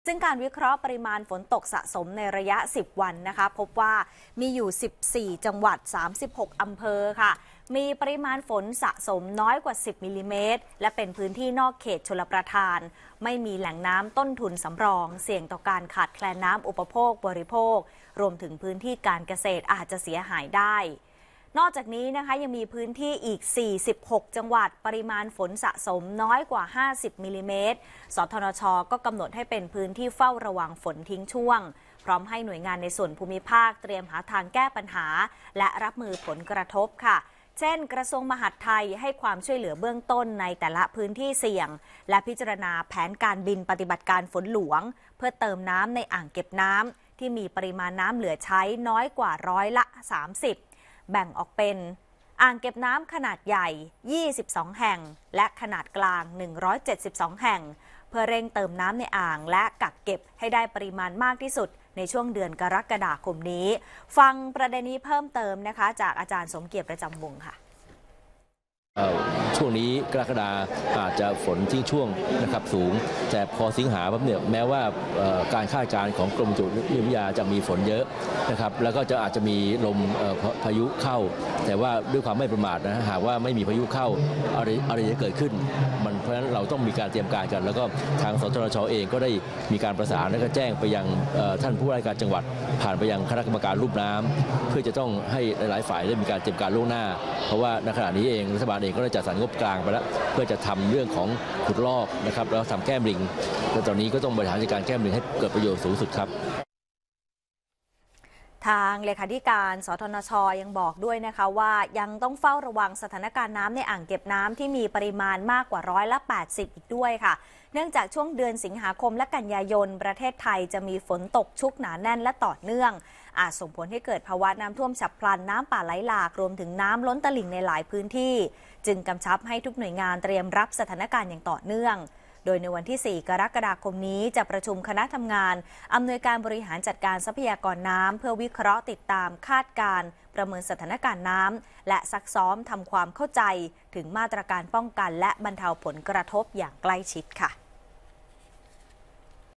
ซึ่งการวิเคราะห์ปริมาณฝนตกสะสมในระยะ 10 วันนะคะพบว่ามีอยู่ 14 จังหวัด 36 อำเภอค่ะมีปริมาณฝนสะสมน้อยกว่า 10 มิลลิเมตรและเป็นพื้นที่นอกเขตชลประทานไม่มีแหล่งน้ำต้นทุนสำรองเสี่ยงต่อการขาดแคลนน้ำอุปโภคบริโภครวมถึงพื้นที่การเกษตรอาจจะเสียหายได้นอกจากนี้นะคะยังมีพื้นที่อีก 46 จังหวัดปริมาณฝนสะสมน้อยกว่า 50 มิลลิเมตรสทนช.ก็กำหนดให้เป็นพื้นที่เฝ้าระวังฝนทิ้งช่วงพร้อมให้หน่วยงานในส่วนภูมิภาคเตรียมหาทางแก้ปัญหาและรับมือผลกระทบค่ะเช่นกระทรวงมหาดไทยให้ความช่วยเหลือเบื้องต้นในแต่ละพื้นที่เสี่ยงและพิจารณาแผนการบินปฏิบัติการฝนหลวงเพื่อเติมน้ำในอ่างเก็บน้ำที่มีปริมาณน้ำเหลือใช้น้อยกว่า30%แบ่งออกเป็นอ่างเก็บน้ำขนาดใหญ่22แห่งและขนาดกลาง172แห่งเพื่อเร่งเติมน้ำในอ่างและกักเก็บให้ได้ปริมาณมากที่สุดในช่วงเดือนกรกฎาคมนี้ฟังประเด็นนี้เพิ่มเติมนะคะจากอาจารย์สมเกียรติประจำวงค่ะช่วงนี้กรกฎาอาจจะฝนทิ้งช่วงนะครับสูงแต่พอสิงหาเนี่ยแม้ว่าการคาดการณ์ของกรมอุตุนิยมวิทยาจะมีฝนเยอะนะครับแล้วก็จะอาจจะมีลมพายุเข้าแต่ว่าด้วยความไม่ประมาทนะหากว่าไม่มีพายุเข้าอะไรจะเกิดขึ้นเพราะฉะนั้นเราต้องมีการเตรียมการกันแล้วก็ทางสทช.เองก็ได้มีการประสานและก็แจ้งไปยังท่านผู้ว่าราชการจังหวัดผ่านไปยังคณะกรรมการลุ่มน้ำเพื่อจะต้องให้หลายฝ่ายได้มีการเตรียมการล่วงหน้าเพราะว่าในขณะนี้เองรัฐบาลเองก็ได้จัดสรรงบกลางไปแล้วเพื่อจะทำเรื่องของขุดลอกนะครับแล้วทำแก้มลิงแต่ตอนนี้ก็ต้องบริหารจัดการแก้มลิงให้เกิดประโยชน์สูงสุดครับทางเลขาธิการสทนช.ยังบอกด้วยนะคะว่ายังต้องเฝ้าระวังสถานการณ์น้ำในอ่างเก็บน้ำที่มีปริมาณมากกว่า80%อีกด้วยค่ะเนื่องจากช่วงเดือนสิงหาคมและกันยายนประเทศไทยจะมีฝนตกชุกหนาแน่นและต่อเนื่องอาจส่งผลให้เกิดภาวะน้ำท่วมฉับพลันน้ำป่าไหลหลากรวมถึงน้ำล้นตลิ่งในหลายพื้นที่จึงกำชับให้ทุกหน่วยงานเตรียมรับสถานการณ์อย่างต่อเนื่องโดยในวันที่ 4 กรกฎาคมนี้จะประชุมคณะทำงานอำนวยการบริหารจัดการทรัพยากรน้ำเพื่อวิเคราะห์ติดตามคาดการณ์ประเมินสถานการณ์น้ำและซักซ้อมทำความเข้าใจถึงมาตรการป้องกันและบรรเทาผลกระทบอย่างใกล้ชิดค่ะ